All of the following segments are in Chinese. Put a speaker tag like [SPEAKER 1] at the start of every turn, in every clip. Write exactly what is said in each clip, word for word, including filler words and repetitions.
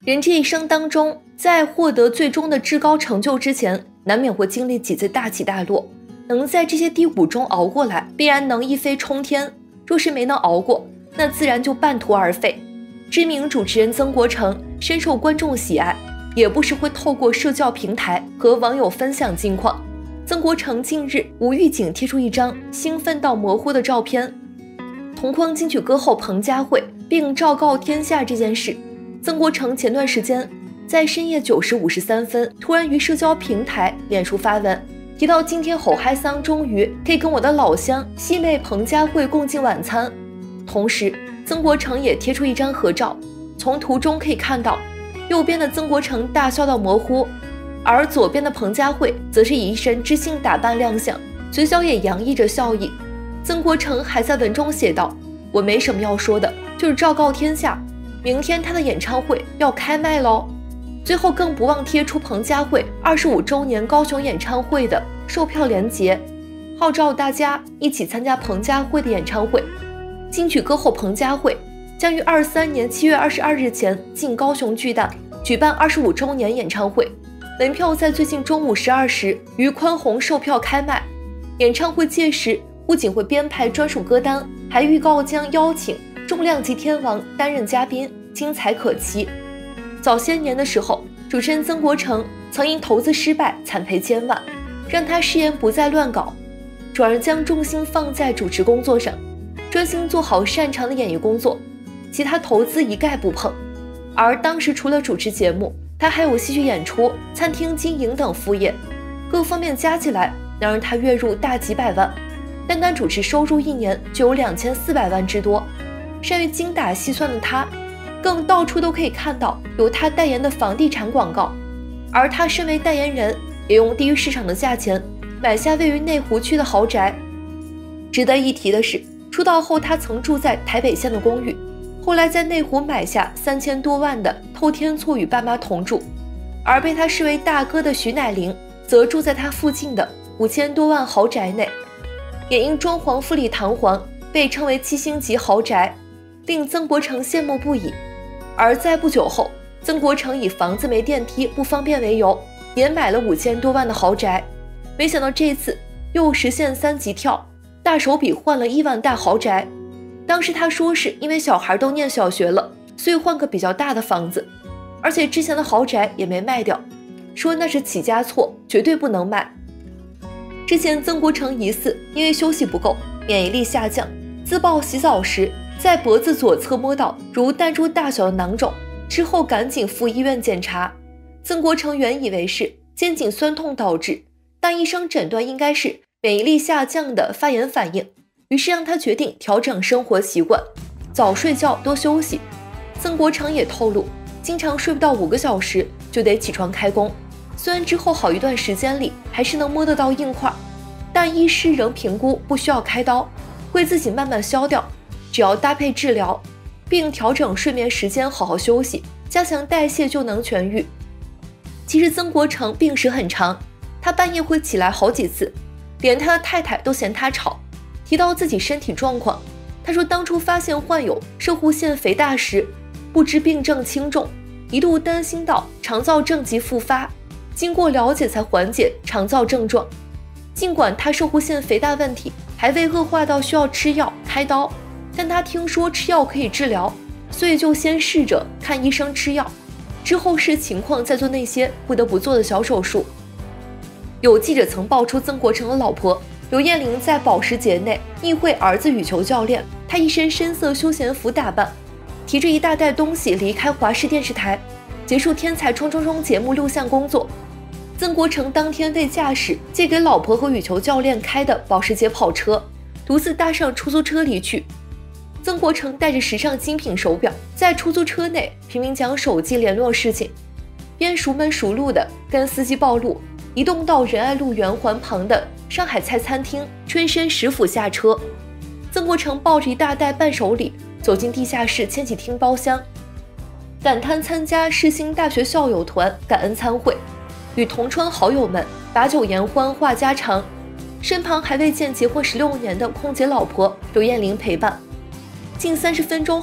[SPEAKER 1] 人这一生当中，在获得最终的至高成就之前，难免会经历几次大起大落。能在这些低谷中熬过来，必然能一飞冲天。若是没能熬过，那自然就半途而废。知名主持人曾国成深受观众喜爱，也不时会透过社交平台和网友分享近况。曾国成近日无预警贴出一张兴奋到模糊的照片，同框金曲歌后彭佳慧，并昭告天下这件事。曾国成前段时间在深夜九时五十三分，突然于社交平台脸书发文，提到今天吼嗨桑终于可以跟我的老乡西妹彭佳慧共进晚餐。同时，曾国成也贴出一张合照，从图中可以看到，右边的曾国成大笑到模糊，而左边的彭佳慧则是以一身知性打扮亮相，嘴角也洋溢着笑意。曾国成还在文中写道：“我没什么要说的，就是昭告天下。明天他的演唱会要开卖喽！”最后更不忘贴出彭佳慧二十五周年高雄演唱会的售票链接，号召大家一起参加彭佳慧的演唱会。金曲歌后彭佳慧将于二三年七月二十二日前进高雄巨蛋举办二十五周年演唱会，门票在最近中午十二时于宽宏售票开卖。演唱会届时不仅会编排专属歌单，还预告将邀请重量级天王担任嘉宾，精彩可期。早些年的时候，主持人曾国成曾因投资失败惨赔千万，让他誓言不再乱搞，转而将重心放在主持工作上，专心做好擅长的演艺工作，其他投资一概不碰。而当时除了主持节目，他还有戏剧演出、餐厅经营等副业，各方面加起来能让他月入大几百万，单单主持收入一年就有两千四百万之多。善于精打细算的他，更到处都可以看到有他代言的房地产广告，而他身为代言人，也用低于市场的价钱买下位于内湖区的豪宅。值得一提的是，出道后他曾住在台北县的公寓，后来在内湖买下三千多万的透天厝与爸妈同住，而被他视为大哥的徐乃麟则住在他附近的五千多万豪宅内，也因装潢富丽堂皇被称为七星级豪宅，令曾国成羡慕不已。而在不久后，曾国成以房子没电梯不方便为由，也买了五千多万的豪宅。没想到这次又实现三级跳，大手笔换了亿万大豪宅。当时他说是因为小孩都念小学了，所以换个比较大的房子，而且之前的豪宅也没卖掉，说那是起家错，绝对不能卖。之前曾国成疑似因为休息不够，免疫力下降，自曝洗澡时在脖子左侧摸到如弹珠大小的囊肿，之后赶紧赴医院检查。曾国成原以为是肩颈酸痛导致，但医生诊断应该是免疫力下降的发炎反应，于是让他决定调整生活习惯，早睡觉多休息。曾国成也透露，经常睡不到五个小时就得起床开工，虽然之后好一段时间里还是能摸得到硬块，但医师仍评估不需要开刀，会自己慢慢消掉，只要搭配治疗并调整睡眠时间，好好休息，加强代谢就能痊愈。其实曾国成病史很长，他半夜会起来好几次，连他的太太都嫌他吵。提到自己身体状况，他说当初发现患有摄护腺肥大时，不知病症轻重，一度担心到肠燥症及复发，经过了解才缓解肠燥症状。尽管他摄护腺肥大问题还未恶化到需要吃药开刀，但他听说吃药可以治疗，所以就先试着看医生吃药，之后视情况再做那些不得不做的小手术。有记者曾爆出曾国成的老婆刘艳玲在保时捷内意会儿子羽球教练，她一身深色休闲服打扮，提着一大袋东西离开华视电视台，结束《天才冲冲冲》节目录像工作。曾国成当天为驾驶借给老婆和羽球教练开的保时捷跑车，独自搭上出租车离去。曾国成带着时尚精品手表，在出租车内拼命讲手机联络事情，边熟门熟路的跟司机报路，移动到仁爱路圆环旁的上海菜餐厅春申食府下车。曾国成抱着一大袋伴手礼走进地下室千禧厅包厢，感叹参加世新大学校友团感恩餐会，与同窗好友们把酒言欢话家常，身旁还未见结婚十六年的空姐老婆刘艳玲陪伴。近三十分钟后，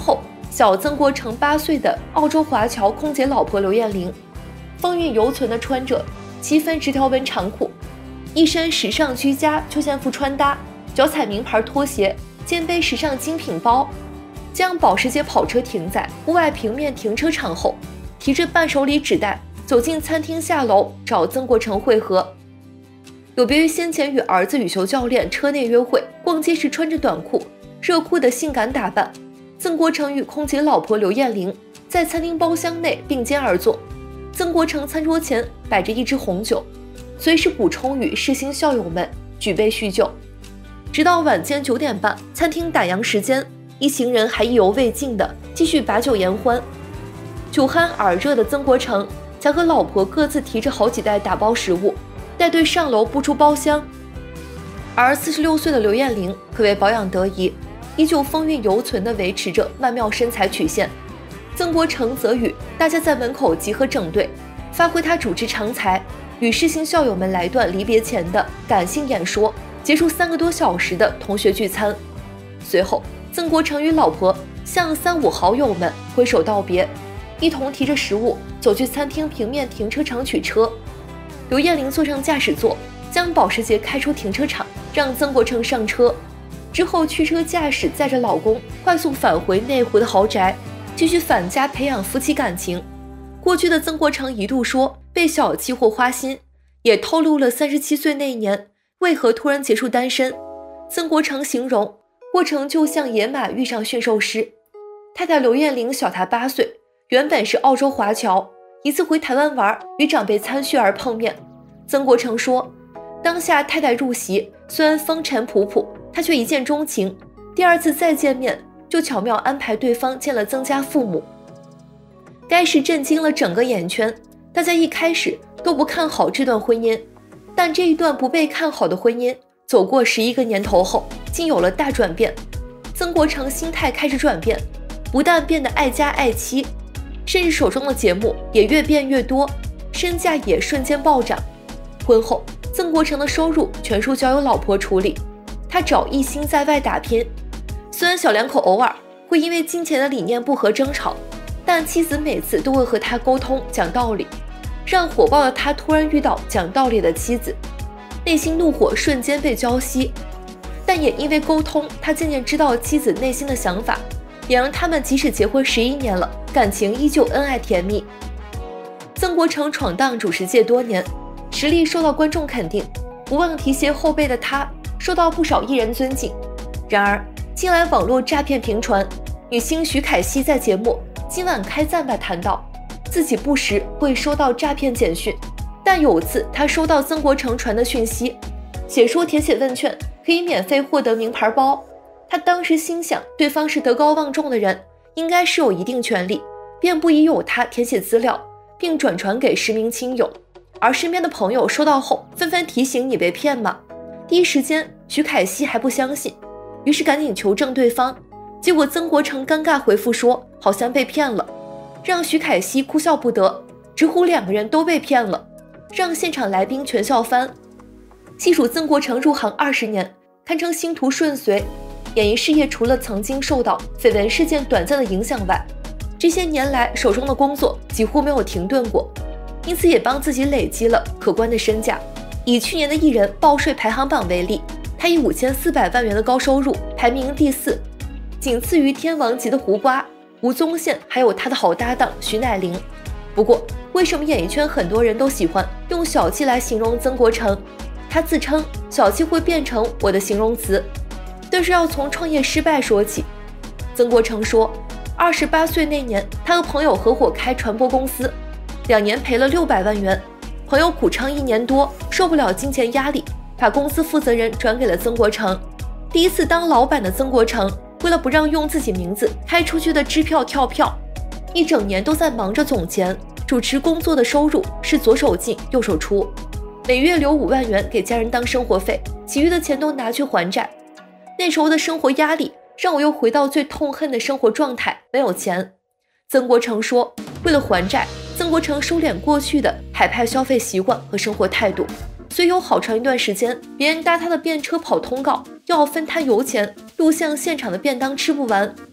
[SPEAKER 1] 小曾国成八岁的澳洲华侨空姐老婆刘艳玲，风韵犹存地穿着七分直条纹长裤，一身时尚居家休闲服穿搭，脚踩名牌拖鞋，肩背时尚精品包，将保时捷跑车停在户外平面停车场后，提着伴手礼纸袋走进餐厅下楼找曾国成会合。有别于先前与儿子羽球教练车内约会，逛街时穿着短裤热裤的性感打扮，曾国成与空姐老婆刘艳玲在餐厅包厢内并肩而坐。曾国成餐桌前摆着一支红酒，随时补充与世新校友们举杯叙旧。直到晚间九点半，餐厅打烊时间，一行人还意犹未尽的继续把酒言欢。酒酣耳热的曾国成才和老婆各自提着好几袋打包食物，带队上楼步出包厢。而四十六岁的刘艳玲可谓保养得宜，依旧风韵犹存地维持着曼妙身材曲线。曾国成则与大家在门口集合整队，发挥他主持长才，与世新校友们来段离别前的感性演说，结束三个多小时的同学聚餐。随后，曾国成与老婆向三五好友们挥手道别，一同提着食物走去餐厅平面停车场取车。刘艳玲坐上驾驶座，将保时捷开出停车场，让曾国成上车，之后驱车驾驶载着老公快速返回内湖的豪宅，继续返家培养夫妻感情。过去的曾国成一度说被小气或花心，也透露了三十七岁那年为何突然结束单身。曾国成形容过程就像野马遇上驯兽师。太太刘艳玲小他八岁，原本是澳洲华侨，一次回台湾玩，与长辈参叙而碰面。曾国成说，当下太太入席，虽然风尘仆仆，他却一见钟情。第二次再见面，就巧妙安排对方见了曾家父母。该事震惊了整个演艺圈，大家一开始都不看好这段婚姻，但这一段不被看好的婚姻，走过十一个年头后，竟有了大转变。曾国成心态开始转变，不但变得爱家爱妻，甚至手中的节目也越变越多，身价也瞬间暴涨。婚后，曾国成的收入全数交由老婆处理，他找一心在外打拼。虽然小两口偶尔会因为金钱的理念不合争吵，但妻子每次都会和他沟通讲道理，让火爆的他突然遇到讲道理的妻子，内心怒火瞬间被浇熄。但也因为沟通，他渐渐知道妻子内心的想法，也让他们即使结婚十一年了，感情依旧恩爱甜蜜。曾国成闯荡主持界多年，实力受到观众肯定，不忘提携后辈的他受到不少艺人尊敬。然而近来网络诈骗频传，女星徐凯熙在节目今晚开赞吧谈到，自己不时会收到诈骗简讯，但有次她收到曾国成传的讯息，写说填写问卷可以免费获得名牌包。她当时心想，对方是德高望重的人，应该是有一定权利，便不疑有他填写资料，并转传给十名亲友。而身边的朋友收到后纷纷提醒，你被骗吗？第一时间徐凯熙还不相信，于是赶紧求证对方，结果曾国成尴尬回复说好像被骗了，让徐凯熙哭笑不得，直呼两个人都被骗了，让现场来宾全笑翻。细数曾国成入行二十年，堪称星途顺遂，演艺事业除了曾经受到绯闻事件短暂的影响外，这些年来手中的工作几乎没有停顿过，因此也帮自己累积了可观的身价。以去年的艺人报税排行榜为例，他以五千四百万元的高收入排名第四，仅次于天王级的胡瓜、吴宗宪，还有他的好搭档徐乃麟。不过，为什么演艺圈很多人都喜欢用小气来形容曾国成？他自称小气会变成我的形容词，但是要从创业失败说起。曾国成说，二十八岁那年，他和朋友合伙开传播公司，两年赔了六百万元。朋友苦撑一年多，受不了金钱压力，把公司负责人转给了曾国成。第一次当老板的曾国成，为了不让用自己名字开出去的支票跳票，一整年都在忙着总钱。主持工作的收入是左手进右手出，每月留五万元给家人当生活费，其余的钱都拿去还债。那时候的生活压力让我又回到最痛恨的生活状态，没有钱。曾国成说，为了还债，曾国成收敛过去的海派消费习惯和生活态度，所以有好长一段时间，别人搭他的便车跑通告，要分摊油钱，录像现场的便当吃不完。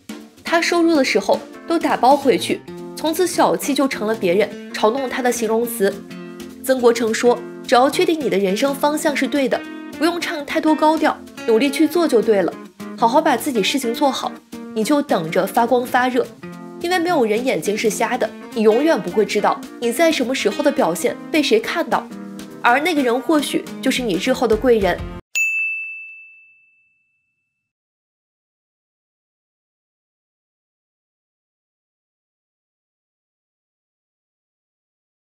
[SPEAKER 1] 他收入的时候都打包回去，从此小气就成了别人嘲弄他的形容词。曾国成说，只要确定你的人生方向是对的，不用唱太多高调，努力去做就对了，好好把自己事情做好，你就等着发光发热。因为没有人眼睛是瞎的，你永远不会知道你在什么时候的表现被谁看到，而那个人或许就是你日后的贵人。